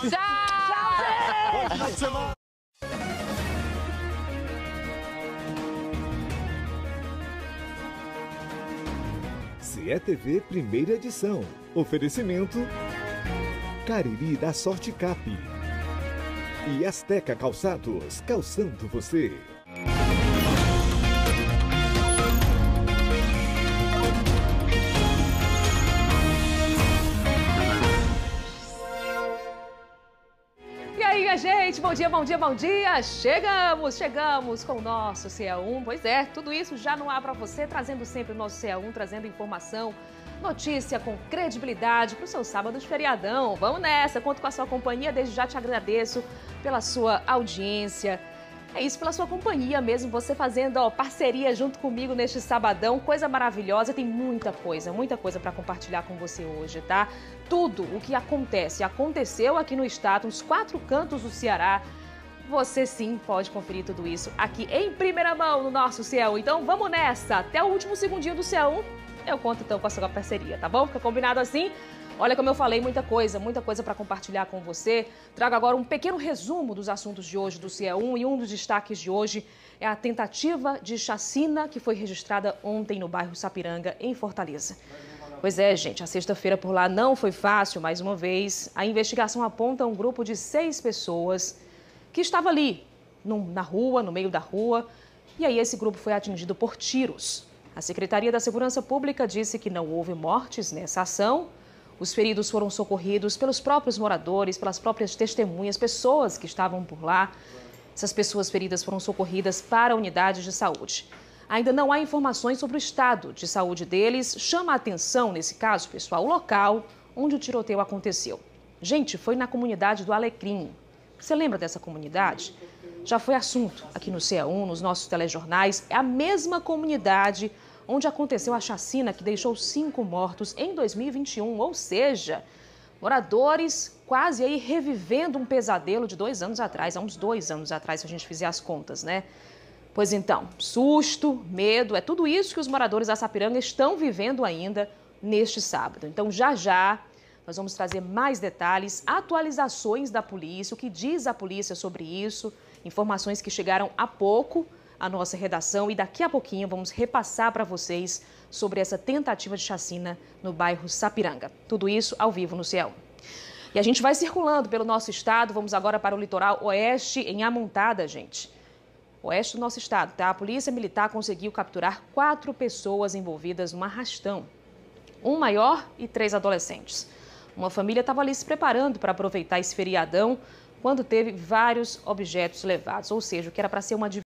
Tchau! CETV Primeira Edição. Oferecimento Cariri da Sorte Cap e Azteca Calçados, calçando você. E aí, minha gente, bom dia, bom dia, bom dia! Chegamos com o nosso CE1. Pois é, tudo isso já no ar para você, trazendo sempre o nosso CE1, trazendo informação, notícia com credibilidade para o seu sábado de feriadão. Vamos nessa, conto com a sua companhia, desde já te agradeço pela sua audiência. É isso, pela sua companhia mesmo, você fazendo parceria junto comigo neste sabadão, coisa maravilhosa. Tem muita coisa para compartilhar com você hoje, tá? Tudo o que aconteceu aqui no estado, nos 4 cantos do Ceará, você sim pode conferir tudo isso aqui em primeira mão no nosso CE1. Então vamos nessa, até o último segundinho do CE1, eu conto então com a sua parceria, tá bom? Fica combinado assim? Olha, como eu falei, muita coisa para compartilhar com você. Trago agora um pequeno resumo dos assuntos de hoje do CE1 e um dos destaques de hoje é a tentativa de chacina que foi registrada ontem no bairro Sapiranga, em Fortaleza. Pois é, gente, a sexta-feira por lá não foi fácil, mais uma vez. A investigação aponta um grupo de 6 pessoas que estava ali, na rua, no meio da rua, e aí esse grupo foi atingido por tiros. A Secretaria da Segurança Pública disse que não houve mortes nessa ação. Os feridos foram socorridos pelos próprios moradores, pelas próprias testemunhas, pessoas que estavam por lá. Essas pessoas feridas foram socorridas para a unidade de saúde. Ainda não há informações sobre o estado de saúde deles. Chama a atenção, nesse caso, pessoal, o local onde o tiroteio aconteceu. Gente, foi na comunidade do Alecrim. Você lembra dessa comunidade? Já foi assunto aqui no CE1, nos nossos telejornais. É a mesma comunidade onde aconteceu a chacina que deixou 5 mortos em 2021, ou seja, moradores quase aí revivendo um pesadelo de 2 anos atrás, há uns 2 anos atrás, se a gente fizer as contas, né? Pois então, susto, medo, é tudo isso que os moradores da Sapiranga estão vivendo ainda neste sábado. Então, já nós vamos trazer mais detalhes, atualizações da polícia, o que diz a polícia sobre isso, informações que chegaram há pouco à nossa redação e daqui a pouquinho vamos repassar para vocês sobre essa tentativa de chacina no bairro Sapiranga. Tudo isso ao vivo no CE1. E a gente vai circulando pelo nosso estado, vamos agora para o litoral oeste, em Amontada, gente. Oeste do nosso estado, tá? A Polícia Militar conseguiu capturar 4 pessoas envolvidas num arrastão. 1 maior e 3 adolescentes. Uma família estava ali se preparando para aproveitar esse feriadão quando teve vários objetos levados, ou seja, o que era para ser uma